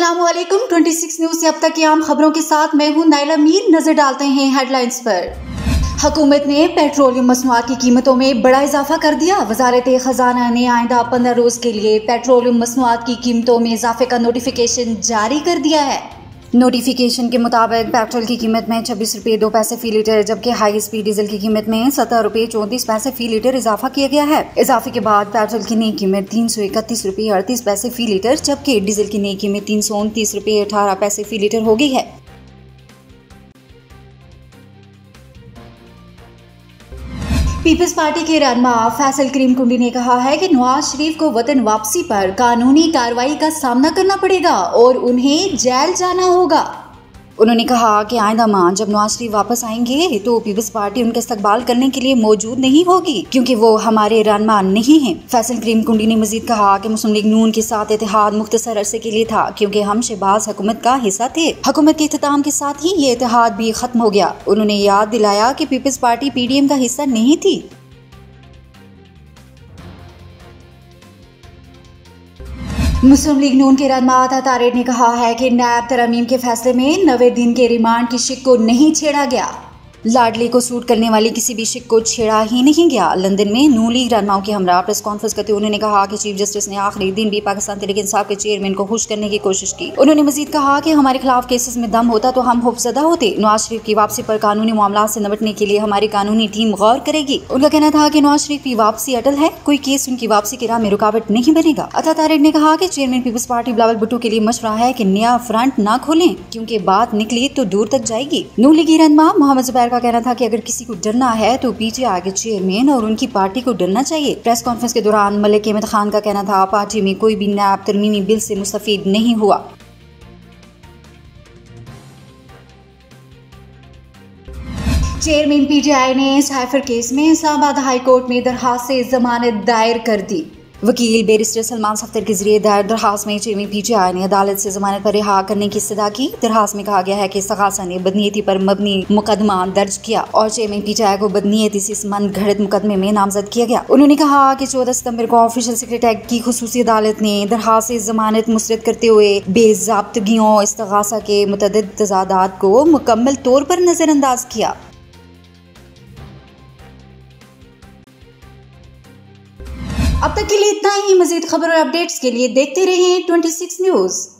अस्सलामुअलैकुम 26 न्यूज़ से अब तक की आम खबरों के साथ मैं हूं नाइला मीर। नजर डालते हैं हेडलाइंस पर। हुकूमत ने पेट्रोलियम मसनूआत की कीमतों में बड़ा इजाफा कर दिया। वजारत खजाना ने आइंदा 15 रोज के लिए पेट्रोलियम मसनूआत की कीमतों में इजाफे का नोटिफिकेशन जारी कर दिया है। नोटिफिकेशन के मुताबिक पेट्रोल की कीमत में 26 रुपये 2 पैसे फी लीटर, जबकि हाई स्पीड डीजल की कीमत में 17 रुपये 34 पैसे फी लीटर इजाफा किया गया है। इजाफे के बाद पेट्रोल की नई कीमत 331 रुपये 38 पैसे फी लीटर, जबकि डीजल की नई कीमत 329 रुपये 18 पैसे फी लीटर हो गई है। पीपल्स पार्टी के रहनुमा फैसल करीम कुंडी ने कहा है कि नवाज शरीफ को वतन वापसी पर कानूनी कार्रवाई का सामना करना पड़ेगा और उन्हें जेल जाना होगा। उन्होंने कहा कि आइंदा माह जब नवाज शरीफ वापस आएंगे तो पीपल्स पार्टी उनका इस्तकबाल करने के लिए मौजूद नहीं होगी, क्योंकि वो हमारे रहनुमा नहीं हैं। फैसल करीम कुंडी ने मजीद कहा कि मुस्लिम लीग नून के साथ इत्तेहाद मुख्तसर अरसे के लिए था, क्योंकि हम शहबाज हुकूमत का हिस्सा थे। हुकूमत के इख्तिताम के साथ ही ये इत्तेहाद भी खत्म हो गया। उन्होंने याद दिलाया कि पीपल्स पार्टी PDM का हिस्सा नहीं थी। मुस्लिम लीग नून के रहनुमा अता तारिर ने कहा है कि नैब तरमीम के फैसले में 90 दिन के रिमांड की शिक को नहीं छेड़ा गया। लाडली को सूट करने वाली किसी भी शिक को छेड़ा ही नहीं गया। लंदन में नून लीग रहनुमाओं के हमरा प्रेस कॉन्फ्रेंस करते हुए उन्होंने कहा कि चीफ जस्टिस ने आखिरी दिन भी पाकिस्तान तहरीक इंसाफ के चेयरमैन को खुश करने की कोशिश की। उन्होंने मजीद कहा कि हमारे खिलाफ केसेस में दम होता तो हम खौफजदा होते। नवाज शरीफ की वापसी पर कानूनी मामला से निपटने के लिए हमारी कानूनी टीम गौर करेगी। उनका कहना था कि नवाज शरीफ की वापसी अटल है, कोई केस उनकी वापसी की राह में रुकावट नहीं बनेगा। अता तारिर ने कहा कि chairman people's party Bilawal Bhutto के लिए मशवरा है कि नया फ्रंट न खोलें, क्योंकि बात निकली तो दूर तक जाएगी। नून लीगी रहनुमा मोहम्मद जुबैर का कहना था कि अगर किसी को डरना है तो PTI के चेयरमैन और उनकी पार्टी को डरना चाहिए। प्रेस कॉन्फ्रेंस के दौरान मलिक अहमद खान का कहना था पार्टी में कोई भी नैब तरमीमी बिल से मुस्तफीद नहीं हुआ। चेयरमैन PTI ने साइफर केस में इस्लामाबाद हाई कोर्ट में दरखास्त से जमानत दायर कर दी। वकील बैरिस्टर सलमान सफ्तर के जरिए दायर दरखास्त में चेयरमैन PTI ने अदालत से जमानत पर रिहा करने की इस्तदा की। दरखास्त में कहा गया है कि इस्तगासा ने बदनीयती पर मबनी मुकदमा दर्ज किया और चेयरमैन PTI को बदनीयती से मन घड़त मुकदमे में नामजद किया गया। उन्होंने कहा कि 14 सितंबर को ऑफिशियल सेक्रेटरी की खुसूसी अदालत ने दरखास्त से जमानत मुस्तरद करते हुए बेज़ाब्तगियों इस्तगासा के मुतअद्दिद तजादात को मुकम्मल तौर पर नजरअंदाज किया। अब तक के लिए इतना ही। मजीद खबर और अपडेट्स के लिए देखते रहें 26 न्यूज़।